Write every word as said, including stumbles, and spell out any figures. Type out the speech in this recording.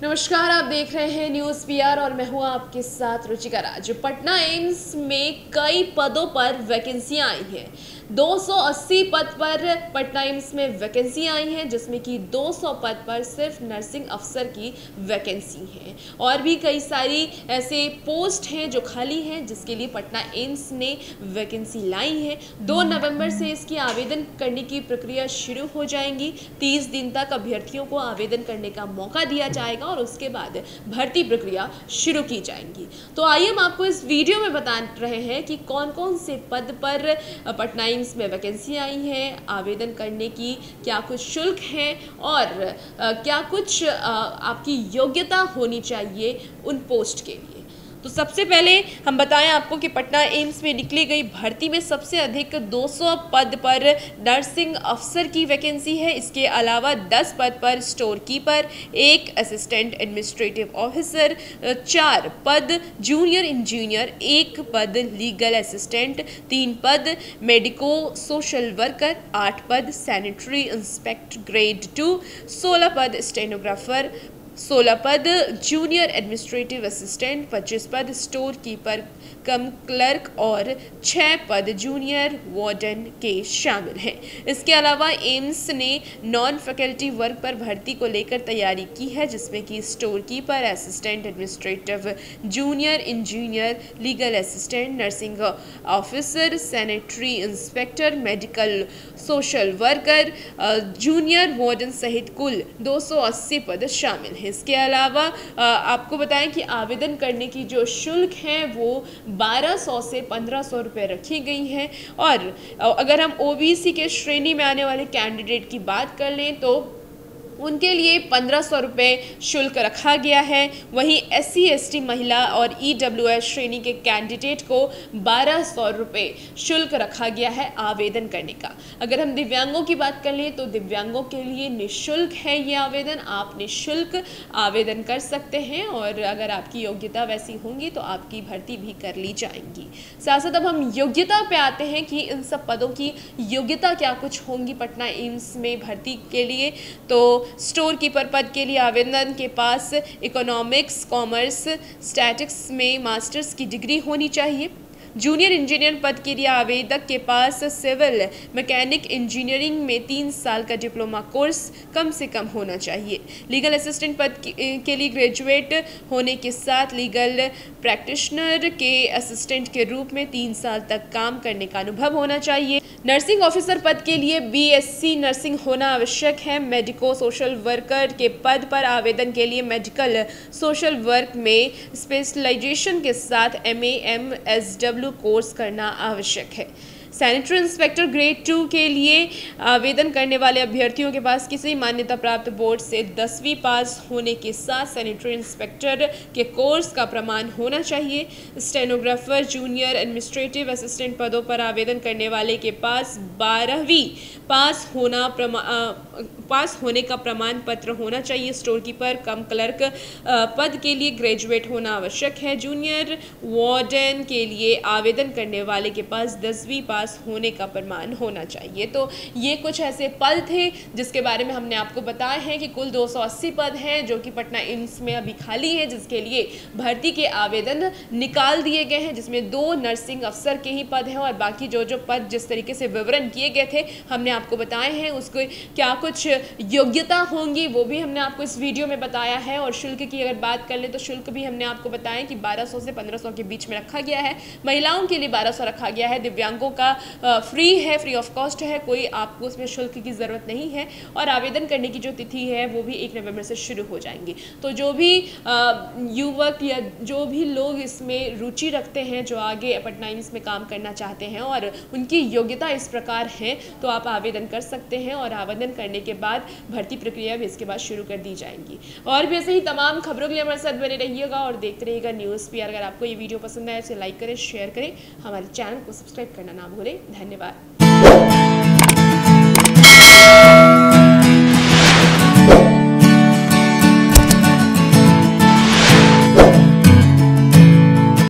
नमस्कार, आप देख रहे हैं न्यूज़ पीआर और मैं हूं आपके साथ रुचिका राज। पटना एम्स में कई पदों पर वैकेंसियां आई हैं। दो सौ अस्सी पद पर पटना एम्स में वैकेंसी आई हैं, जिसमें कि दो सौ पद पर सिर्फ नर्सिंग अफसर की वैकेंसी है और भी कई सारी ऐसे पोस्ट हैं जो खाली हैं, जिसके लिए पटना एम्स ने वैकेंसी लाई है। दो नवंबर से इसकी आवेदन करने की प्रक्रिया शुरू हो जाएंगी। तीस दिन तक अभ्यर्थियों को आवेदन करने का मौका दिया जाएगा और उसके बाद भर्ती प्रक्रिया शुरू की जाएंगी। तो आइए हम आपको इस वीडियो में बता रहे हैं कि कौन कौन से पद पर पटना एम्स में वैकेंसी आई है, आवेदन करने की क्या कुछ शुल्क है और क्या कुछ आपकी योग्यता होनी चाहिए उन पोस्ट के लिए। तो सबसे पहले हम बताएं आपको कि पटना एम्स में निकली गई भर्ती में सबसे अधिक दो सौ पद पर नर्सिंग अफसर की वैकेंसी है। इसके अलावा दस पद पर स्टोर कीपर, एक असिस्टेंट एडमिनिस्ट्रेटिव ऑफिसर, चार पद जूनियर इंजीनियर, एक पद लीगल असिस्टेंट, तीन पद मेडिको सोशल वर्कर, आठ पद सैनिटरी इंस्पेक्टर ग्रेड टू, सोलह पद स्टेनोग्राफर, सोलह पद जूनियर एडमिनिस्ट्रेटिव असिस्टेंट, पच्चीस पद स्टोर कीपर कम क्लर्क और छः पद जूनियर वार्डन के शामिल हैं। इसके अलावा एम्स ने नॉन फैकल्टी वर्क पर भर्ती को लेकर तैयारी की है, जिसमें कि store keeper, assistant administrative, junior engineer, legal assistant, nursing officer, sanitary inspector, medical social worker, junior warden सहित कुल दो सौ अस्सी पद शामिल हैं। इसके अलावा आपको बताएं कि आवेदन करने की जो शुल्क है वो बारह सौ से पंद्रह सौ रुपये रखी गई है और अगर हम ओबीसी के श्रेणी में आने वाले कैंडिडेट की बात कर लें तो उनके लिए पंद्रह सौ रुपये शुल्क रखा गया है। वहीं एस सी एस टी महिला और ई डब्ल्यू एस श्रेणी के कैंडिडेट को बारह सौ रुपये शुल्क रखा गया है आवेदन करने का। अगर हम दिव्यांगों की बात कर लें तो दिव्यांगों के लिए निःशुल्क है ये आवेदन, आप निःशुल्क आवेदन कर सकते हैं और अगर आपकी योग्यता वैसी होंगी तो आपकी भर्ती भी कर ली जाएंगी। साथ साथ अब हम योग्यता पे आते हैं कि इन सब पदों की योग्यता क्या कुछ होंगी पटना एम्स में भर्ती के लिए। तो स्टोर कीपर पद के लिए आवेदन के पास इकोनॉमिक्स, कॉमर्स, स्टैटिक्स में मास्टर्स की डिग्री होनी चाहिए। जूनियर इंजीनियर पद के लिए आवेदक के पास सिविल मैकेनिक इंजीनियरिंग में तीन साल का डिप्लोमा कोर्स कम से कम होना चाहिए। लीगल असिस्टेंट पद के लिए ग्रेजुएट होने के साथ लीगल प्रैक्टिशनर के असिस्टेंट के रूप में तीन साल तक काम करने का अनुभव होना चाहिए। नर्सिंग ऑफिसर पद के लिए बीएससी नर्सिंग होना आवश्यक है। मेडिको सोशल वर्कर के पद पर आवेदन के लिए मेडिकल सोशल वर्क में स्पेशलाइजेशन के साथ M A M S W course करना आवश्यक है। सैनिटरी इंस्पेक्टर ग्रेड टू के लिए आवेदन करने वाले अभ्यर्थियों के पास किसी मान्यता प्राप्त बोर्ड से दसवीं पास होने के साथ सैनिटरी इंस्पेक्टर के कोर्स का प्रमाण होना चाहिए। स्टेनोग्राफर, जूनियर एडमिनिस्ट्रेटिव असिस्टेंट पदों पर आवेदन करने वाले के पास बारहवीं पास होना पास होने का प्रमाण पत्र होना चाहिए। स्टोर कीपर कम क्लर्क पद के लिए ग्रेजुएट होना आवश्यक है। जूनियर वार्डन के लिए आवेदन करने वाले के पास दसवीं पास होने का प्रमाण होना चाहिए। तो ये कुछ ऐसे पद थे जिसके बारे में हमने आपको बताया है कि कुल दो सौ अस्सी पद हैं जो कि पटना एम्स में अभी खाली हैं, जिसके लिए भर्ती के आवेदन निकाल दिए गए हैं, जिसमें दो नर्सिंग अफसर के ही पद हैं और बाकी जो जो पद जिस तरीके से विवरण किए गए थे हमने आपको बताए हैं। उसको क्या कुछ योग्यता होंगी वो भी हमने आपको इस वीडियो में बताया है और शुल्क की अगर बात कर ले तो शुल्क भी हमने आपको बताया कि बारह सौ से पंद्रह सौ के बीच में रखा गया है। महिलाओं के लिए बारह सौ रखा गया है। दिव्यांगों का फ्री है, फ्री ऑफ कॉस्ट है, कोई आपको उसमें शुल्क की ज़रूरत नहीं है और आवेदन करने की जो तिथि है वो भी एक नवंबर से शुरू हो जाएंगी। तो जो भी युवक या जो भी लोग इसमें रुचि रखते हैं, जो आगे पटना एम्स में काम करना चाहते हैं और उनकी योग्यता इस प्रकार है, तो आप आवेदन कर सकते हैं और आवेदन करने के बाद भर्ती प्रक्रिया भी इसके बाद शुरू कर दी जाएंगी। और भी ऐसे ही तमाम खबरों के लिए हमारे साथ बने रहिएगा और देखते रहिएगा न्यूज़ पीआर। अगर आपको ये वीडियो पसंद आए तो लाइक करें, शेयर करें, हमारे चैनल को सब्सक्राइब करना ना भूलें। धन्यवाद।